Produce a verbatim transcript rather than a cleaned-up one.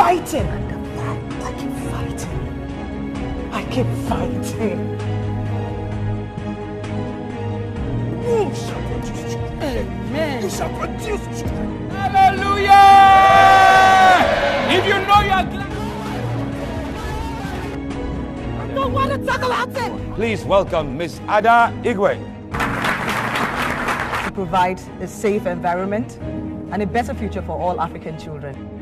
fighting. And I keep fighting. I keep fighting. You shall produce children. Amen. You shall produce children. Hallelujah! If you know you are glad. I don't want to talk about it. Please welcome Miss Ada Igwe. To provide a safe environment and a better future for all African children.